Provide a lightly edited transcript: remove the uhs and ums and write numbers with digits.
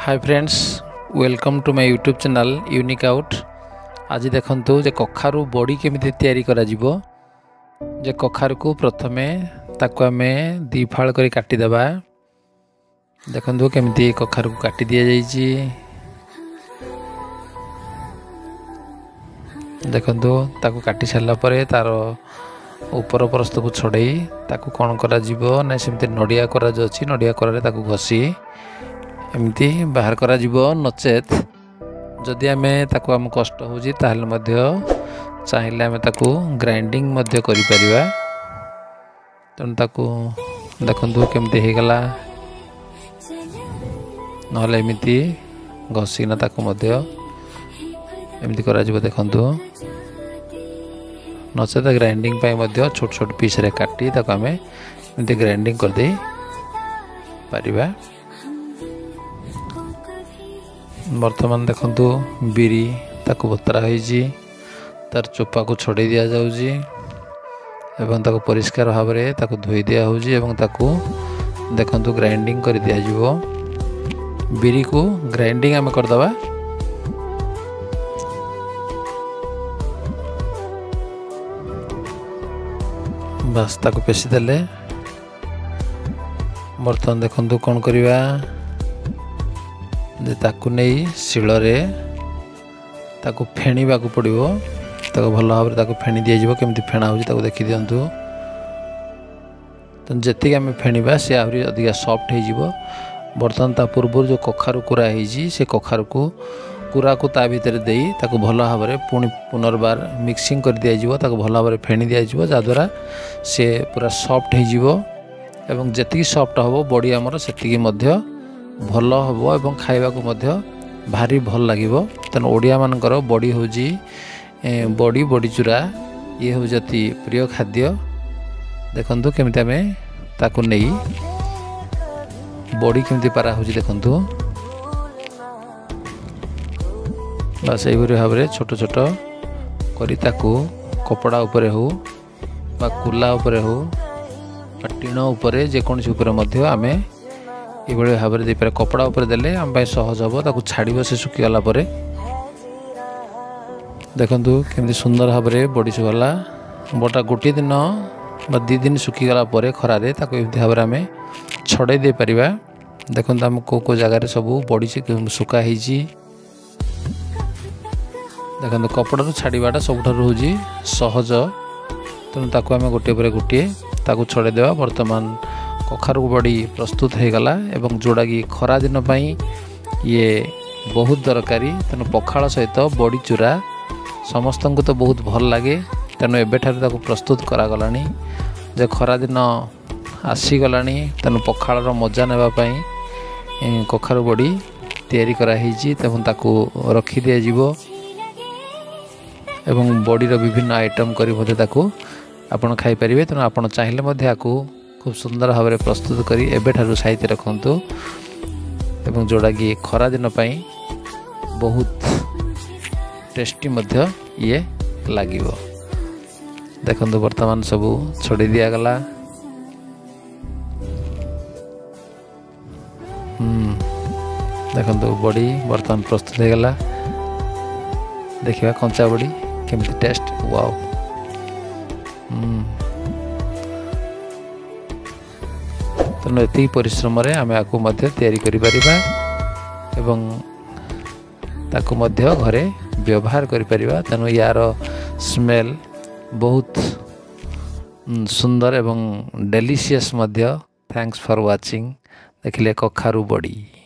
Hi friends, welcome to my YouTube channel unique out. आज देखंतु जे कखारु बड़ी केमिति तैयारी करा जिवो। जे कखारु को प्रथमे ताको आमे दी फाळ करी काटी देबा। देखंतु केमिति कखारु को काटी दिया जाईची। देखंतु ताको काटी छाला परे तार ऊपर परस्त को छड़ाई ताको कोन करा जिवो ना सेमति नडिया करा जछि। नडिया करारे ताको घसी एमती बाहर करा जिवो। नचेत जदि आमे ताको आम कष्ट होउची ताहले मध्य चाहिले आमे ताको ग्राइंडिंग मध्य करि परिबा। तन ताको देखंतु केमती हे गला। नहले एमिति घसीना ताको मध्य एमती करा जिवो। देखंतु नचेत ग्राइंडिंग पाई मध्य छोट छोट पीस रे काटी ताको आमे एमती ग्राइंडिंग कर दे परिबा। वर्तमान देखंतु बिरी ताको बतरा होईची, तार चोपा को छड़े दिया जाउची एवं ताको परिष्कार भाव रे ताको धोई दिया होउची एवं ताको देखंतु ग्राइंडिंग कर दिया जिवो। बिरी को ग्राइंडिंग आमे कर दबा। बस ताको पेशी देले। वर्तमान देखंतु कोन करिवा जे ताकू नहीं शिଳରେ ताकू फेणीबा को पड़िबो। ताको भल भाव रे ताको फेणी दिया जिवो। केमती फेणा होची ताको देखि दियंतु। त जेति आमे फेणीबा से आहुरी अधिका सॉफ्ट हे जिवो। बर्तन ता पूर्व जो कखारु कुरा हेजी से कखारु को कुरा को ता भीतर देई ताको भल भाव रे पुणी पुनर्बार मिक्सिंग कर दिया जिवो। ताको भल भाव रे फेणी दिया जिवो जा द्वारा से पूरा सॉफ्ट हे जिवो एवं जेति सॉफ्ट हबो बॉडी हमर सेति मध्य भल हम एवं खाइबा को मध्य भारी भल लागिबो। तेन ओडिया मानकर बड़ी होजी बड़ी बड़ी चूरा ये हो जति प्रिय खाद्य। देखंतु केमिति आमे ताको नेई बड़ी केमिति पारा होजी। देखंतु बस एई भाव रे छोट छोट करी ताको कपड़ा ऊपर हो बा कुला ऊपर हो बा टीण ऊपर जेकोसी ऊपर मध्य आमे ये भाव में देपर। कपड़ा उपर देले आम सहज हम ताको छाड़ से सुखीगला। देखंतु केमती सुंदर भाव में बड़ी सुखला। बटा गोटे दिन बा 2 दिन सुखीगला खरारे ताको एमती भाव में आम छड़े दे परिबा। देखंतु आम को जगार सब बड़ी सुखा होईची। देखंतु कपड़ा छाड़ाटा सबुठारु होजी सहज। तेणु ताको आम गोटे पर गोटे ताको छड़े देवा। वर्तमान कखारु बड़ी प्रस्तुत हो गला एवं जोड़ा कि खरा दिन पाई ये बहुत दरकारी। तेणु पखाल सहित बड़ी चूरा समस्त को तो बहुत भल लगे। तेणु एबेठार ताको प्रस्तुत करागलानी जे खरा दिन आसीगलानी। तेणु पखाल मजा नेबाई कखारु बड़ी तैयारी कराही। तेणु ताको रखी दिया जिवो एवं बड़ी विभिन्न आइटम करी ताको आपण खाई परिबे। तेणु आपण चाहिले मध्ये आकु खूब सुंदर भाव में प्रस्तुत करी एबेठारु साहित्य रखंतु एवं जोड़ा कि खरा दिन पाई बहुत टेस्टी मध्य ये लागिवो। देखंतु वर्तमान सबू छोड़ी दिया गला। देखंतु बड़ी वर्तमान प्रस्तुत हो गला। देखिबा कंचा बड़ी केमती टेस्ट। वाओ। तेणु एति परिश्रम आम आपको तैयारी करिपरिबा एवं ताको मध्य घरे व्यवहार करिपरिबा। तेणु यार स्मेल बहुत सुंदर एवं डेलीशियस मध्य। Thanks for watching. देखिले कखारु बड़ी।